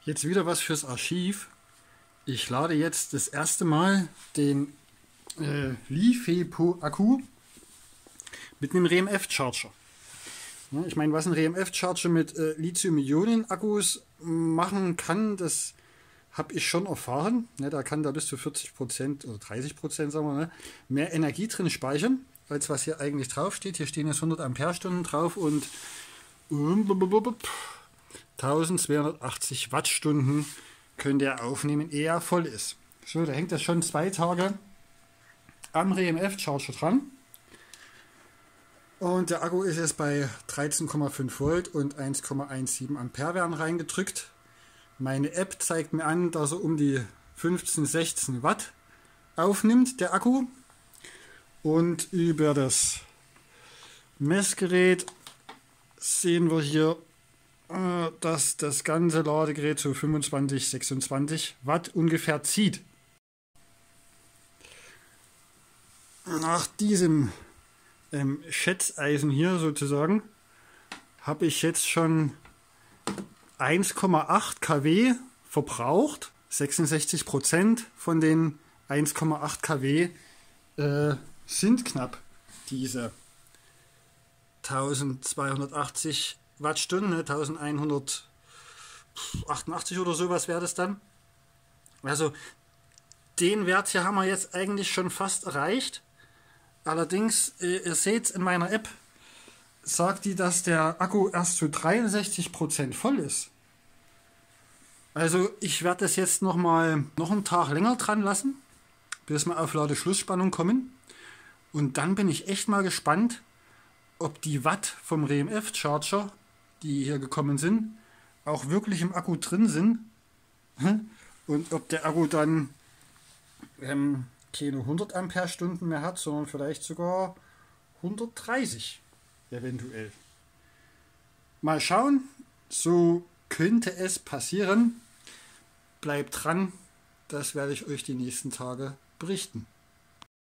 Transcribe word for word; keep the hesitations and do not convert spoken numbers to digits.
Jetzt wieder was fürs Archiv. Ich lade jetzt das erste Mal den äh, LiFePO-Akku mit einem R E M F-Charger. Ja, ich meine, was ein R E M F-Charger mit äh, Lithium-Ionen-Akkus machen kann, das habe ich schon erfahren. Ne, da kann da bis zu vierzig Prozent oder dreißig Prozent, sagen wir, ne, mehr Energie drin speichern, als was hier eigentlich drauf steht. Hier stehen jetzt hundert Ampere-Stunden drauf und eintausendzweihundertachtzig Wattstunden könnte er aufnehmen, ehe er voll ist. So, da hängt das schon zwei Tage am R E M F-Charger dran. Und der Akku ist jetzt bei dreizehn Komma fünf Volt und eins Komma siebzehn Ampere werden reingedrückt. Meine App zeigt mir an, dass er um die fünfzehn, sechzehn Watt aufnimmt, der Akku. Und über das Messgerät sehen wir hier, dass das ganze Ladegerät so fünfundzwanzig, sechsundzwanzig Watt ungefähr zieht. Nach diesem ähm, Schätzeisen hier sozusagen habe ich jetzt schon eins Komma acht Kilowatt verbraucht. sechsundsechzig Prozent von den eins Komma acht Kilowatt äh, sind knapp diese eintausendzweihundertachtzig Wattstunden, ne? elfhundertachtundachtzig oder sowas wäre das dann. Also den Wert hier haben wir jetzt eigentlich schon fast erreicht. Allerdings, äh, ihr seht in meiner App, sagt die, dass der Akku erst zu dreiundsechzig Prozent voll ist. Also ich werde das jetzt noch mal noch einen Tag länger dran lassen, bis wir auf Ladeschlussspannung kommen. Und dann bin ich echt mal gespannt, ob die Watt vom R E M F-Charger, die hier gekommen sind, auch wirklich im Akku drin sind. Und ob der Akku dann ähm, keine hundert Ampere-Stunden mehr hat, sondern vielleicht sogar hundertdreißig eventuell. Mal schauen, so könnte es passieren. Bleibt dran, das werde ich euch die nächsten Tage berichten.